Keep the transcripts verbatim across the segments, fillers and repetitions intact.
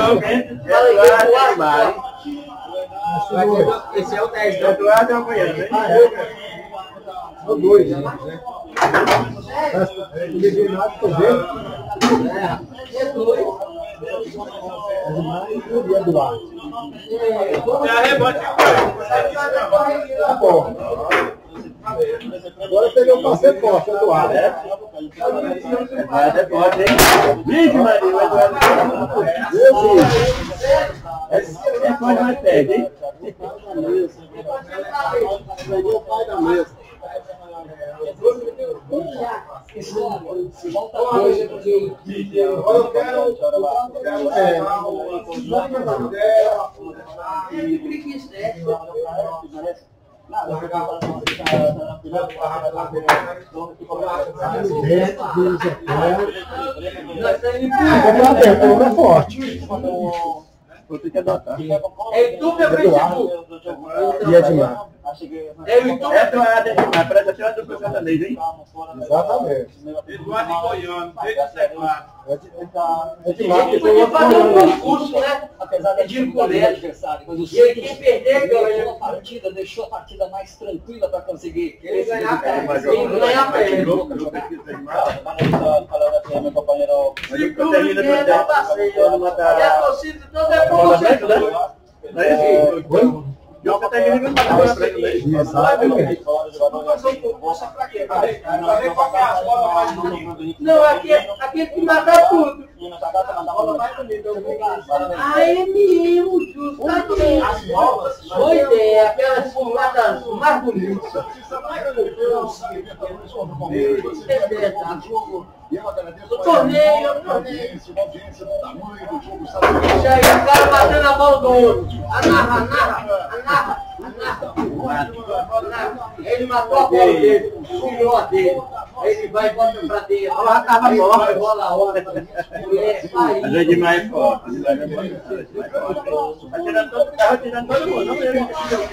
Esse é o dez, né? Eduardo é o Goiânia, né? São dois, né? Ninguém nada pra ver. É dois. E Eduardo. É a rebote. Tá bom. Agora pegou o parceiro forte, Eduardo. Eduardo é forte, hein? Vixe, Maria, o Eduardo é forte, mas perde, hein? Pegou o pai da mesa. Olha, eu quero. É. É forte. Vou ter que adotar. É YouTube ou Facebook? E Edmar. É o YouTube? Essa é a Edmar, parece até uma dupla sertaneja, hein? Exatamente. Eduardo e Goiânia, desde o século. Edmar, Ele podia fazer um concurso, né? De colégio. E aí quem perder ganha. A partida deixou a partida mais tranquila para conseguir. Ele ganhar a pé. Quem ganha a pé. Falando aqui, meu companheiro. Se tudo ganha da passeio. E a torcida toda é com você. Não é isso? Eu até queria que eu não para ele. Exatamente. Não, aqui é que mata tudo. Ah, é mesmo, justo. Boa ideia, aquelas fumadas mais bonitas. O torneio, o torneio. Já aí, o cara batendo a bola do outro. Anarra, anarra, anarra, anarra. Ele matou a bola dele, tirou a dele. Ele vai e bota pra dentro. Ela tava morta. Bola outra. Mas é demais forte. Tá tirando todo, tava tirando todo mundo. Não lembro que tirou.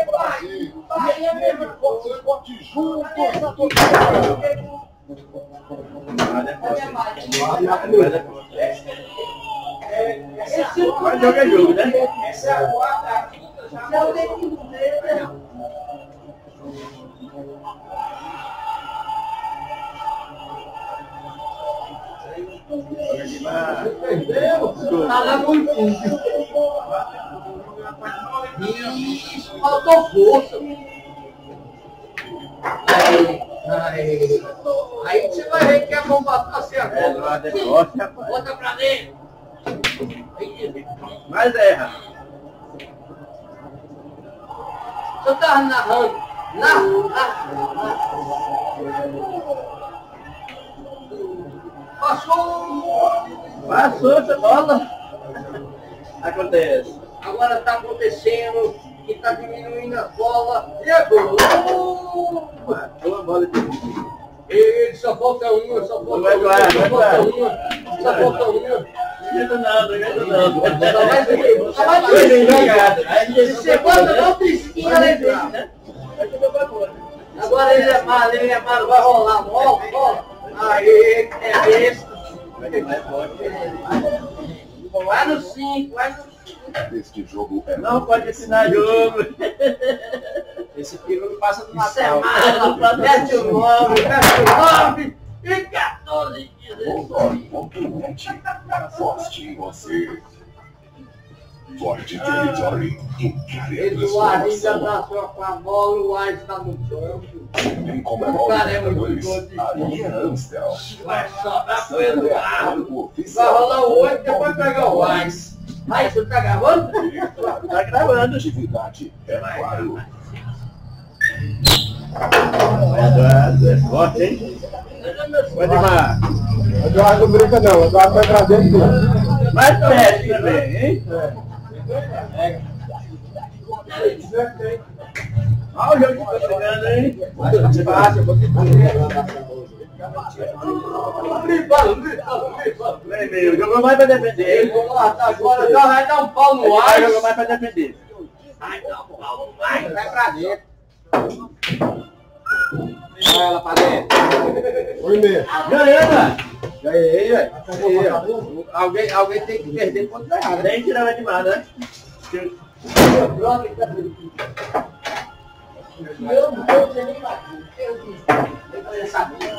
Mas jogo é jogo, né? Essa é a quarta. Essa é o dentro dele. Tá lá muito. Isso, faltou força. Aí, aí. Aí você vai ver que a mão bateu assim agora. Bota pra dentro. Mas erra. Eu tava narrando. Narra, narra. Passou. Passou essa bola. Acontece. Agora tá acontecendo que tá diminuindo a bola. E agora? Matou a bola de... Ele só falta uma, só falta Vai, uma, vai, só vai, falta vai. uma, só falta uma. Não não, não não. Só mais um, só mais um. Segunda, não trisquinha, né? Agora ele é malo, ele é malo, vai rolar, rola, rola. Aí, é besta. Vai no cinco, vai no cinco. Este jogo é Não pode ensinar jogo. Esse filho não passa do Natal. Mete o nove, mete o nove e quatorze dias. Continente. Forte em você. Forte Territory. Encare a Esse Guardião transformação. abraçou com a bola, o White está no campo. Também comemora Cara, é muito Libertadores. doido. Alinha Amstel. Vai sobrar pro Eduardo. O Vai oficial. rolar o oito, depois pegar o White. Aí, você tá gravando? Tá gravando. Atividade é claro. Eduardo é forte, hein? Pode mar. Eduardo não brinca não, Eduardo vai pra dentro dele. Mas perde também, hein? Olha o jogo que tá chegando, hein? Vem, meu, jogou mais pra defender. Agora já vai dar um pau no Ele ar. jogou mais pra defender. Vai dar um pau no ar. Vai pra dentro. Vai ela pra dentro. Oi, meia. Ganhando! Ganhei, velho. Alguém, alguém tem que perder quando tá errado. Nem tirava demais, né? Eu não vou nem bater. Eu disse. Eu conheço a minha.